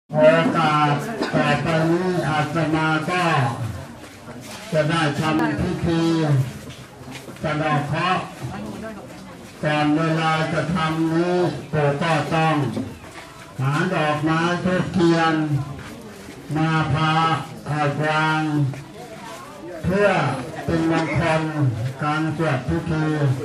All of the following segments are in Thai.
โอกาสต่อไปนี้อาตมาก็จะได้ทำพิธีสะเดาะเคราะห์ก่อนเวลาจะทำนี้ปู่ก็ต้องหาดอกไม้ทูบเทียนมาพาวางเพื่อเป็นมงคลการสวดพิธี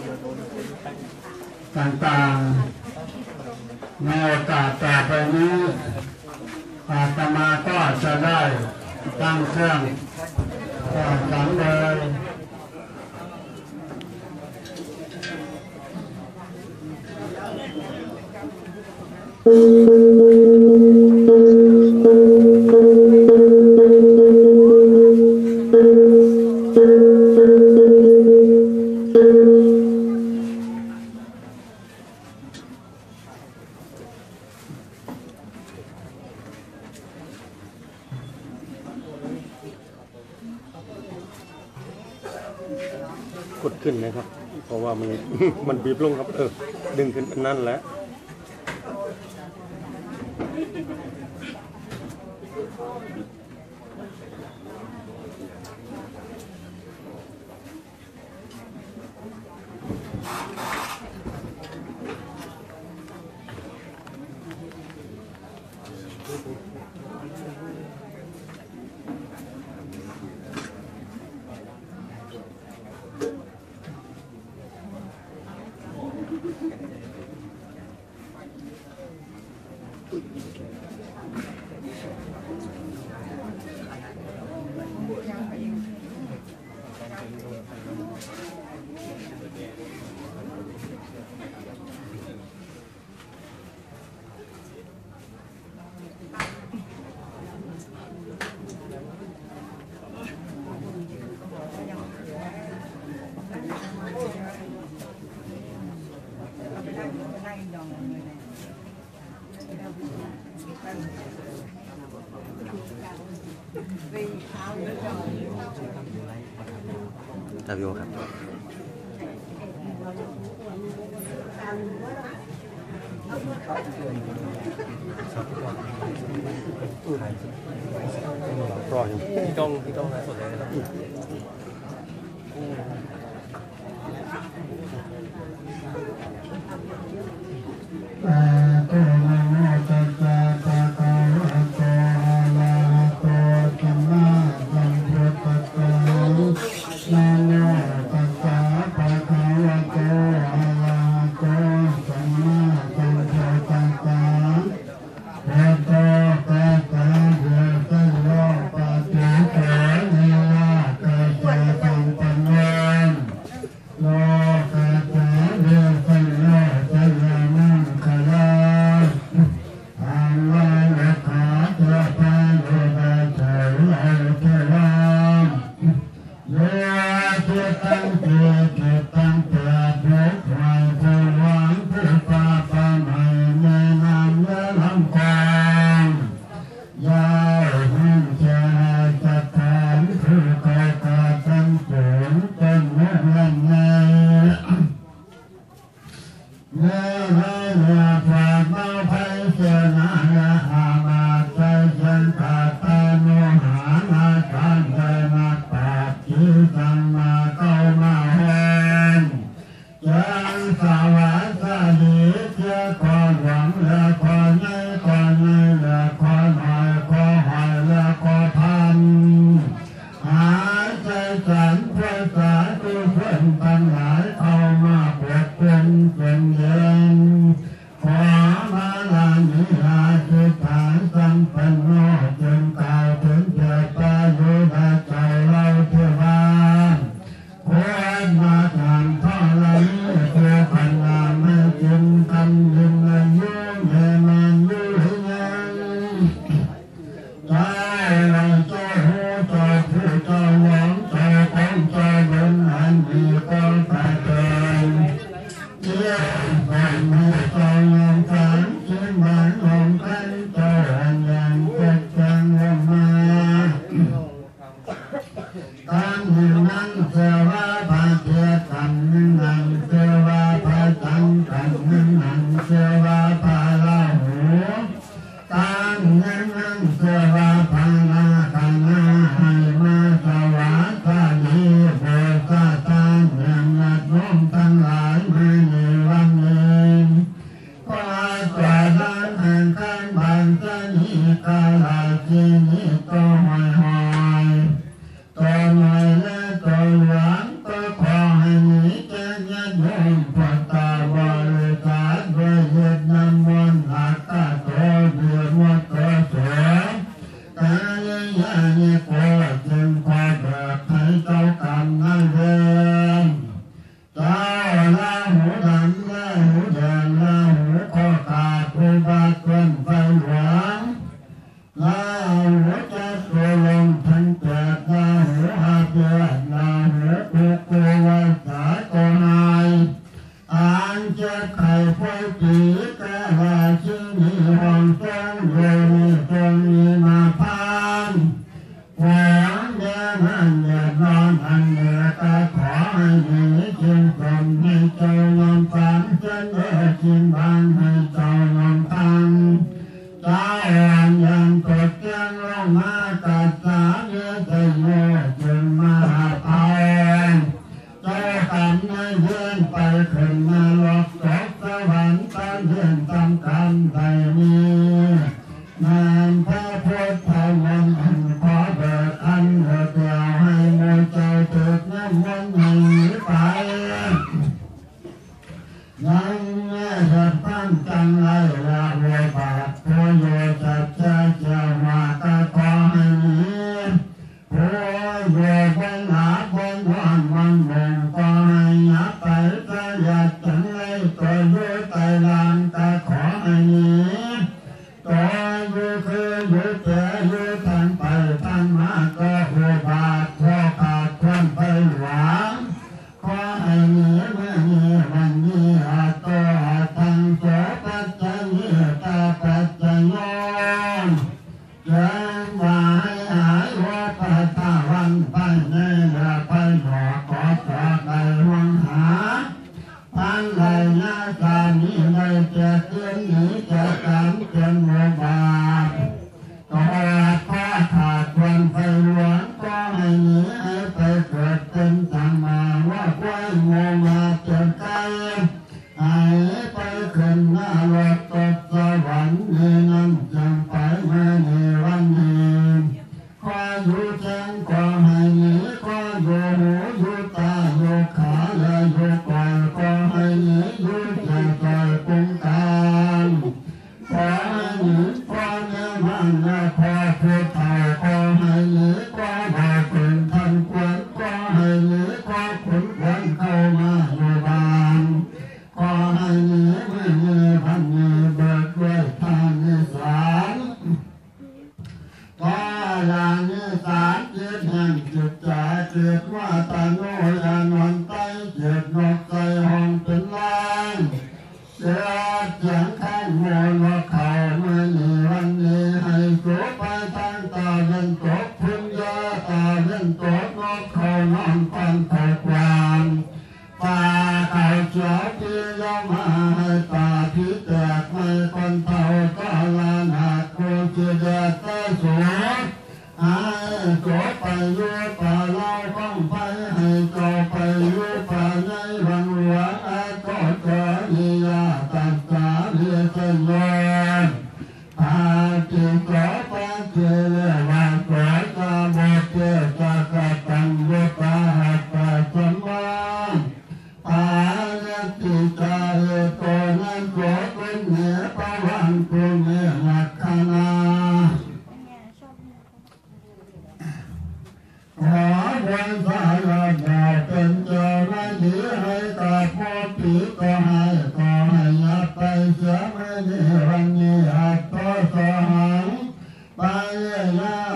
ต่างๆในโอกาสต่อไปนี้อาตมาก็จะได้ตั้งเครื่องสังเลยกดขึ้นนะครับเพราะว่ามันบีบลงครับดึงขึ้นนั่นแหละตาวิโอครับรออยู่พี่ต้องไลฟ์สดเลยนะครับเนิกาลาจินิตัวหอยหอยตัวหน่อยและตัวหลวงก็ขอให้มีแก่ญาติโยมพุทธบริษัทด้วยเหตุนำมนต์อาคาโตเดือดวัดตัวเสือกายญาณิโกจึงขอเบิกให้เจ้ากรรมนายเวรเจ้าลาหูดำลาหูแดงลาหูคอขาดอุบัติเป็นไฟหลวงลาหูจะสุลงทั้งเกิดลาหูอาเบียลาหูอุกุวัฏสาโกนายอ่านจะไข่ไฟตีกะลาชินีห้องทรงโยนิทรงมีมาพานหวังแย่มันอย่านอนอันเหนือก็ขอให้มีจึงสมให้เจ้ายอมฝันจนเอจินบางให้เจ้ายอมทังเจ้าอ่อนยังกดเตียงลงมาตัดสาเนื้อใจโง่จึงมาเอาเจ้ากรรมนายเวรไปขึ้นมาหลอกตกสวรรค์ตอนเรื่องทำกรรมใดนี้นามพระพุทธมนต์ขอเบิกอันเดียวให้โมเจ้าถึกน้ำมันหนีไปยังแม่จะตั้งจังไรละโวบาทโพโยจัดใจเจ้ามาตะขอให้หนีโพโยบนหาบนวันมันมงก็ให้ยับไปจะอยากจังไรตัวโยไตลานตะขอให้หนีตัวโยคือโยเจ้าโยทางไปทางมาก็โวบาทพอขาดความไปหวังขอให้หนีเมื่อนี้วันนี้อาโตอาทังโสปัจจัยตาปัจจโยนยังว่าให้หายว่าปัตตาวันไปในละไปหนอขอสอดในวังหาพันไหลนาจานี้ในเจ้าเกินหนีเจ้าการเกินโมบาตอดข้าขาดวันไฟหลวงก็ให้หนีให้ไปเกิดเป็นสัมมาว่าควายโมมาเกิดไกลให้ไปขึ้นหน้ารถตกสวรรค์นี้นั่นจึงไปเมื่อในวันนี้ขออยู่แจ้งขอให้หนีขออยู่หูอยู่ตาอยู่ขาและอยู่ก่อยขอให้หนีอยู่ใจใจปุงการขอให้หนีขอเนื้อมันและขอผู้เฒ่าขอให้หนีขอบ่เป็นทันควรขอให้หนีขอขุนขวัญเข้ามาอยู่บ้านขอให้หนีไม่มีพันมีเบิกด้วยทานนิสานขออย่างนิสานจิตแห่งจิตใจเกิดว่าตาโนยานอนไตเกิดนกใจห้องเป็นล้านเกิดเสียงข้างโมนว่าเขาเมื่อนี้วันนี้ให้โสไปทางตาเล่นตกพึ่งยาตาเล่นตกนกเขานอนฟันเขาควานตาเขาเขียวที่ยอมมาให้ตาที่แตกไม่คนเท่าก็ลานหากโคจิเดตตาสวยให้โสไปอยู่ป่าเล่าข้องไปให้โสไปอยู่ป่าในวันหลวงอาก็เจอนิยาตัดสาเรียกโยนปาจิโสปาจิเลวาโสจะโมเจจะกตังโยปาหัตตาสมันปาลติจาเหโตนันโสกุณเหนือปวันกุณเหนือลักขณาขอวันสายดาวเป็นเจ้าหน้าที่ให้กับพ่อผีก็ให้ยับไปเสียไม่ได้วันนี้อาจต่อสหังไปยา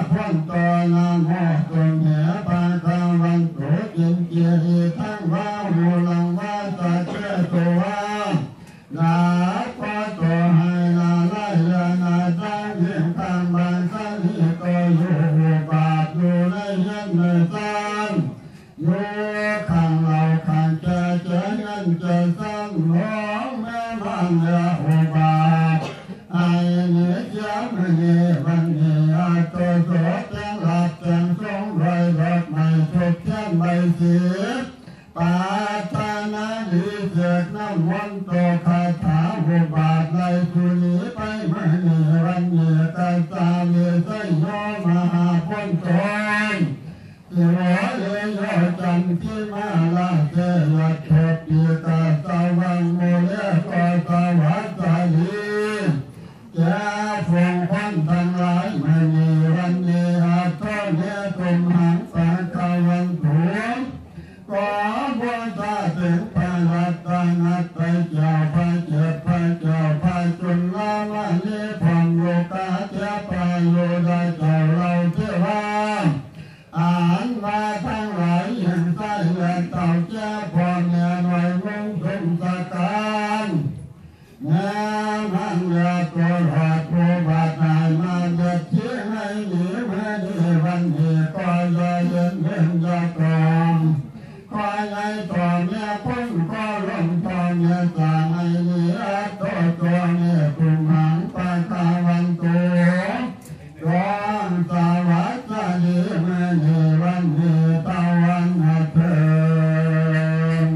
ตัสสะวิสัยโยมหาพุทโธสิวะเลโยจันทิมาลาเสยะโชติตาสวังโมเลกสวัสดีแก่พวงควันทั้งหลายไม่มีวันนี้อาทรเนตุมหังสังฆวันตุขอบูชาถึงพระรัตนตรัยเจ้าพระเจ้าพระเจ้าพระจุลวันนี้พังโลกาเจ้าพระโยดาเจ้าเราเทวาอ่านมาทั้งหลายยังใส่เงินเต่าเจ้าพรเงินไว้มุ่งสมสการงานหันยาตัวหอดโพบาทายมาเด็ดเชี่ยให้หนีเมื่อนี้วันนี้ก็ยาเย็นเย็นยากรองคอยไงต่อเมียพ้นก็ลงต่อเมียจางไอ้เนียตัวเมียกุมหังปาตาวันตัวร้องสวัสดีเมื่อนี้วันนี้ตะวันเถิด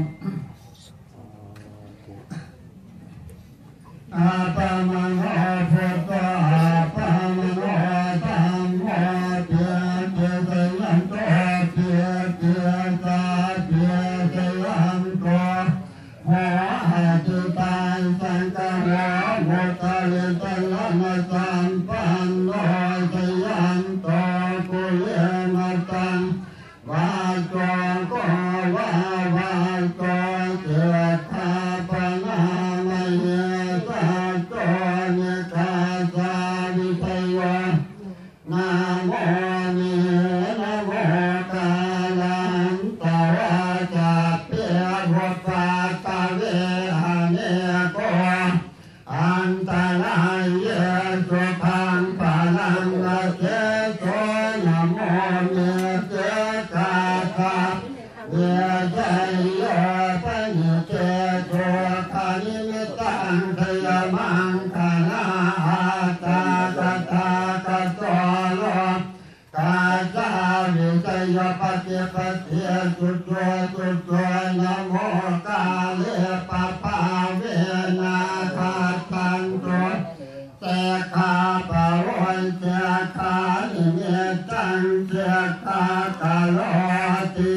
อาตมังอาพุทธาปามังอาตัมโมเทียเทียสยันโตเทียเทียสาเทียสยันโตหัวหาจิตายสังฆหัวโมตาลิตละนาสัมปันโนสยันโตกุเลนะตังวาโกโกวาวาโกเจตาปนาไมเยสาโตเนกาสาวิทยานะโมนินะโมกาลันตวาจัตเปียภพาตาเวหะเนโกอันตรายเยสุขังปะลังละเจโตนะโมเนเจกาตาเยใจโยปะเนเจโตคานิมิตังทยมังคานาอาตาตาตาตาโตโลกาจาวิจยปฏิปเทียสุตโตสุตโตนะโมกาเลปะปะเวนาคาตันโตเสกาปะโวยเสกานิเมตังเสกากะโลติ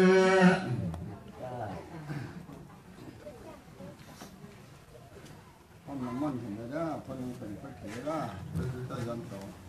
ห้องน้ำมันเห็นไหมนะพนังเป็นพระเถระตะยันโต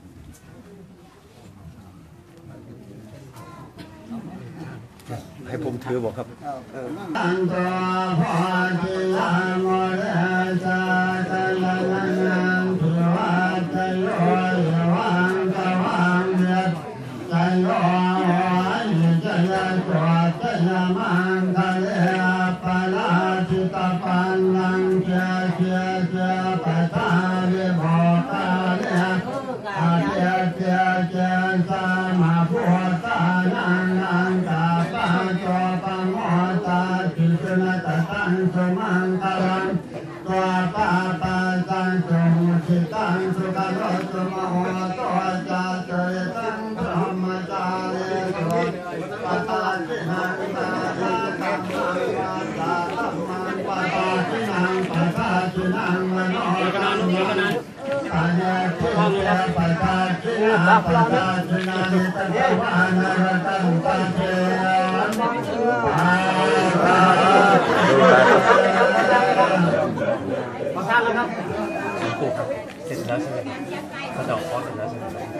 ให้ผมถือบอกครับตันตัวพอที่ยังโมเดชาตะลังนังทิวัตโยวังตะวังเดชใจโยหิจยะโสจยะมังคะเลปะลาจิตาปันนังเจเจเจปะตาวิโมกาเลอาเจเจเจสามาพุทธานังนังกาปะโตปะโมตาจิตนะตะตังสุมังคลังตัวปะปะตังสุขิตังสุขโรสุมโหตัวจาเจตังธรรมจาเรสุปะตาจินังตาตาตัมมังวาจาตัมมังปะตาจินังปะตาจินังมโนตัมมังปัญญาทิเตปะตาจินังปะตาจินังตะวานารตังตะเทมาทานแล้วครับปู่ครับเสร็จแล้วใช่ไหมกระดอกคอเสร็จแล้วใช่ไหม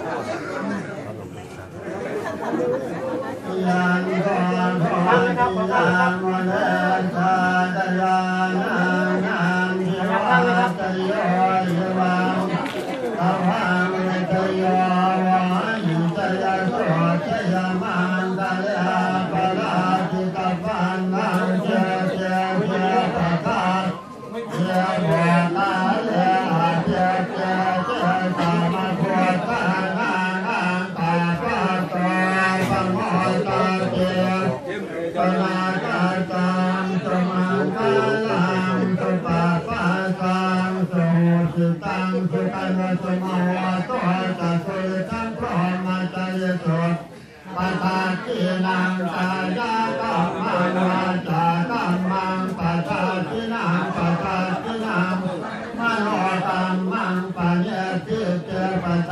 ยังกอนพอยังโมเลชาตยานังทิวัตโยวังตะวังเตโยวาหิจยะโสจยะมังคะเลปะลาจิตาปันนังเจเจเจปะตาเจโมกาเลอาเจเจเจสามาพุทธานังตาปะโตปะโมตาเจปะนาคาตังสมังคลังสุปะปะตังสุสิตังสุขันสุโมโตจัสสุตังพรหมจริยสุปะทากินังกายะกัมมังวาจากัมมังปะทากินังปะทากินังมโนกัมมังปะเยติเจปะทา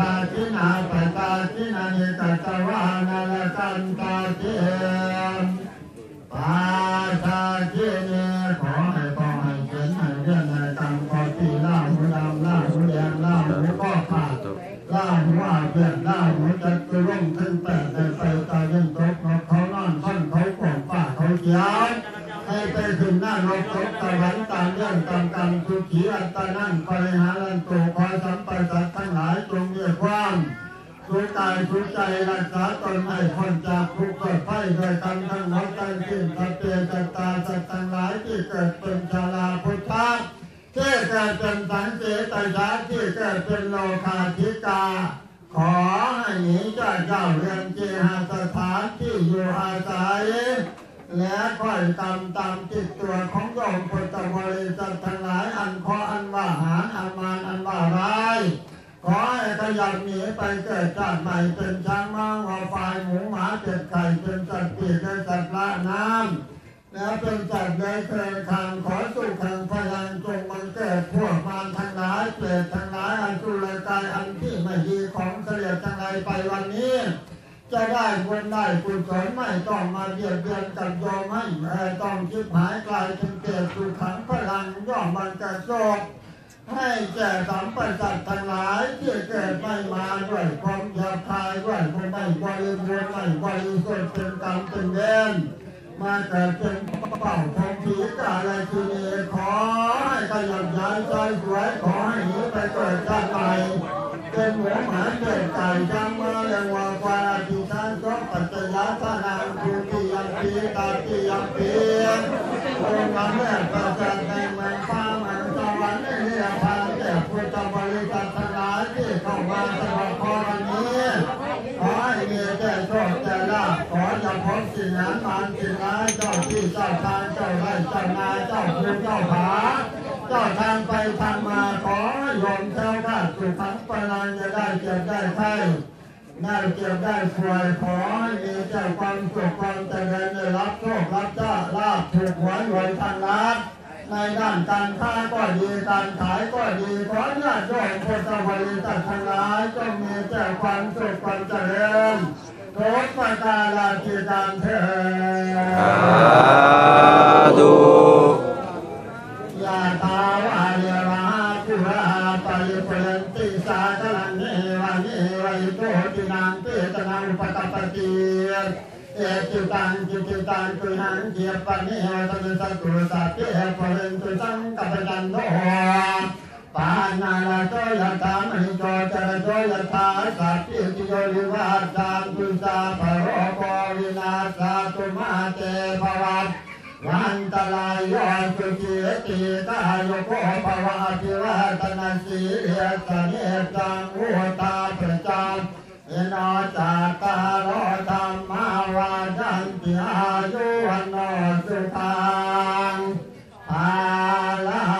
ทินาปัตตาทินานิกัตวานาลกันตาเทียมปาชาทิเนขอให้เขียนให้เรื่องให้ตามข้อที่ล่าหูดำล่าหูแดงล่าหูก็ขาดล่าหูว่าเปลี่ยนล่าหูจะกระร่งขึ้นแปดในไฟตาเล่นตกเขานอนท่อนเขาโก่งป่าเขาเขียวให้ไปถึงหน้ารถตกตะวันตามเรื่องกำกำสุขีอัตนั่งปริหารันตุคอยสัมปชัญญะทั้งหลายจงเรียกความสุขกายสุขใจรักษาตนให้พ้นจากทุกข์เกิดไฟโดยกันทั้งหมดทั้งสิ้นสัพเพสัตตาสัตว์ทั้งหลายที่เกิดเป็นชาลาพุทธะที่เกิดเป็นสังเสตยะที่เกิดเป็นโลกาธิกาขอให้หนีจากเจ้าเรือนเจหสถานที่อยู่อาศัยและค่อยกรรมตามจิตตัวของโยมพุทธบริษัททั้งหลายอันขออันว่าหารอันมานอันว่าร้ายขอให้ขยับหนีไปเกิดชาติใหม่เป็นช้างม้าวัวควายหมูหมาเป็ดไก่เป็นสัตว์ปีกเป็นสัตว์ละน้ำแล้วเป็นสัตว์ในเครือข่ายขอสุขแห่งพลังจงบังเกิดพวกมารทั้งหลายเปรตทั้งหลายอันสุรกายอันที่ไม่ดีของเสลียดทั้งหลายไปวันนี้จะได้บุญได้กุศลไม่ต้องมาเบียดเบียนกับโยมไม่ต้องชิบหายกลายเป็นเกิดสุขขังพลังย่อมมันกระโจกให้แก่สัมปันสัตว์ทั้งหลายที่เกิดไม่มาด้วยความหยาบคายด้วยความไม่บริบูรณ์ไม่บริสุทธิ์เป็นกรรมเป็นเวรมาเกิดเป็นเป่าของผีกาอะไรทีนี้ขอให้ขยับย้ายใจสวยขอให้หนีไปเกิดชาติใหม่เป็นหมูหมาเป็ดไก่จังมาเลี้ยงวัวควายอธิษฐานก็ปัจจยาสนางภูติยัมปีตาติยัมปีองค์พระแม่ประจันในเมืองฟ้าเมืองสวรรค์ในเรื่องทางแต่พุทธบริษัททั้งหลายที่เข้ามาสำหรับพรวันนี้ขอให้มีแต่โชคแต่ลาภขออย่าพบสิ่งนั้นมันสิ่งร้ายเจ้าที่เจ้าทางเจ้าไร่เจ้านาเจ้าภูเจ้าผาเจ้าทางไปทางมาขอโยมเจ้าข้าสุขังปนังจะได้เจ็บได้ไข้ได้เจ็บได้ป่วยขอให้มีเจ้าความสุขความเจริญได้รับโชครับเจ้าลาภถูกหวยรวยทางรัฐในด้านการค้าก็ดีการขายก็ดีขอญาติโยมพุทธบริษัททั้งหลายจงมีเจ้าความสุขความเจริญทุกประการที่การเถิดสาธุยาตาวาเยวาภูราปริปุเรนติสาคลังเนวานิวิโตตินังเปตนังอุปกัปปติเอจิตังตุนังเกียปนิเหตุมิสัตุสัพเพปุเรนตุสังกัปจันโตปานาลาโตยถามหิโตจรโตยถาสัพพิติโยวิวาสานตุสาภโรโกวินาสาตุมาเตภวัตวันตรายโยสุขีติกายโกภวะภิวัตนาสีเอสเนจังอุตาประจังเอนอจากกาโรธรรมาวาจันติอายุวันโนสุขังภาลัง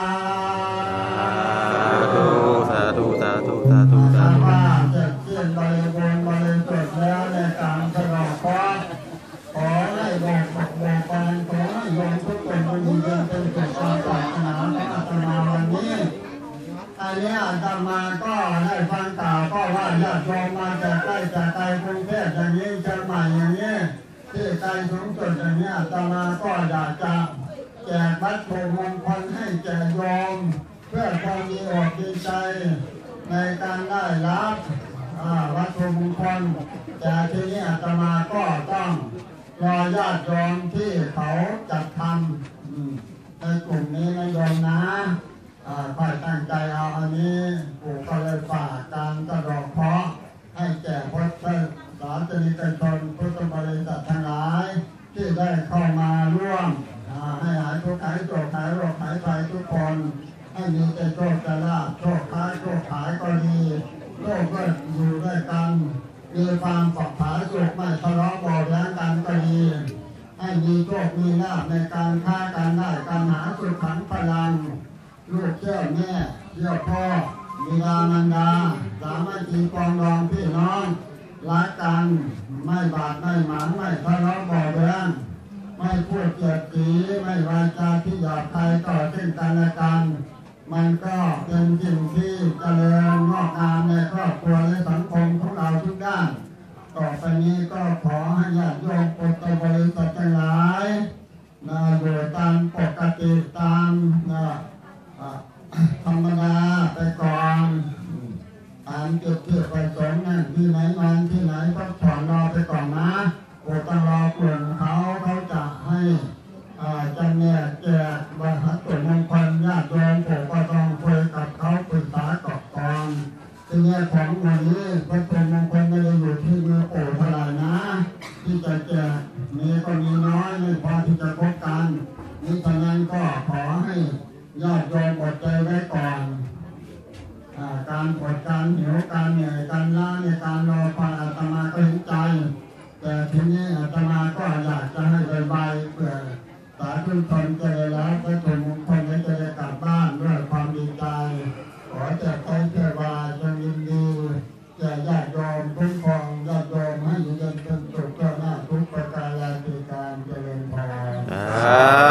สาธุสาธุสาธุสาธุว่าเจ็บเจียนบริบูรณ์บริสุทธิ์แล้วในการฉลองขอให้บอกการขอให้โยมทุกคนมีเงินเป็นสุขความปรารถนาของอาตมาวันนี้อันนี้อาตมาก็ได้ฟังข่าวก็ว่าญาติโยมมาจากใกล้จากไกลกรุงเทพอย่างนี้เชียงใหม่อย่างนี้ที่ไกลสูงสุดอย่างนี้อาตมาก็อยากจะแจกวัตถุมงคลให้แก่โยมเพื่อความดีอกดีใจในการได้รับวัตถุมงคลแต่ทีนี้อาตมาก็ต้องรอญาติโยมที่เขาจัดทำในกลุ่มนี้นะโยมนะค่อยตั้งใจเอาอันนี้ปู่ก็เลยฝากการสะดอกเคราะห์ให้แก่พุทธศาสนิกชนพุทธบริษัททั้งหลายที่ได้เข้ามาร่วมให้หายทุกข์หายโศกหายโรคหายภัยทุกคนให้มีแต่โชคแต่ลาภโชคค้าโชคขายก็ดีโลกก็อยู่ด้วยกันมีความปลอดภัยสุขไม่ทะเลาะเบาะแว้งกันก็ดีให้มีโชคมีลาภในการค้าการได้การหาสุขขังพลังลูกเจ้าแม่เจ้าพ่อบิดามารดาสามัคคีปองดองพี่น้องรักกันไม่บาดไม่หมางไม่ทะเลาะเบาะแว้งไม่พูดเกลียดสีไม่วาจาที่หยาบคายต่อซึ่งกันและกันมันก็เป็นสิ่งที่เจริญงอกงามในครอบครัวและสังคมญาติต่อไปนี้ก็ขอให้ญาติโยมพุทธบริษัททั้งหลายอยู่ตามปกติตามธรรมดาไปก่อนตามจุดที่ประสงค์นั่นที่ไหนนอนที่ไหนพักผ่อนรอไปก่อนนะโอต้องรอกลุ่มเขาจะให้จะเนี่ยแจกวัตถุมงคลญาติโยมผมก็ต้องคุยกับเขาปรึกษาก่อนทีนี้ของวันนี้วัตถุมงคลไม่ได้อยู่ที่มือโอ้เท่าไหร่นะที่จะแจกมีก็มีน้อยไม่พอที่จะพบกันนี่ฉะนั้นก็ขอให้ญาติโยมอดใจไว้ก่อนการปวดการหิวการเหนื่อยการล้าในการรอฟังอาตมาก็เห็นใจแต่ทีนี้อาตมาก็อยากจะให้ใบเพื่อสาธุชนจะได้รับวัตถุมงคลและจะได้กลับบ้านด้วยความดีใจขอจะใช้เทวาจงยินดีจะญาติโยมคุ้มครองญาติโยมให้อยู่เย็นเป็นสุขเจ้าหน้าทุกประการและกิจการเจริญพร